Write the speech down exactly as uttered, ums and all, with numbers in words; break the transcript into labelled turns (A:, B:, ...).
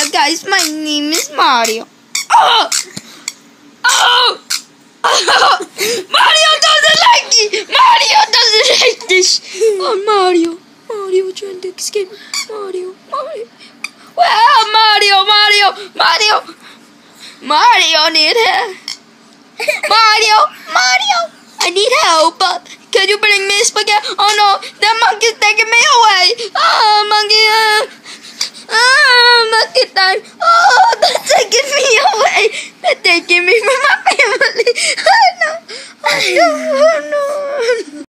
A: guys, my name is Mario. Oh! Oh! Oh! Mario doesn't like it! Mario doesn't like this! Oh, Mario. Mario trying to escape. Mario. Mario. Well, Mario, Mario, Mario. Mario need help. Mario, Mario. I need help. Could you bring me spaghetti? Oh no, that monkey's taking me away. Oh, monkey. Uh, oh, monkey time. Oh, they're taking me away. They're taking me from my family. Oh no. Oh no. Oh no.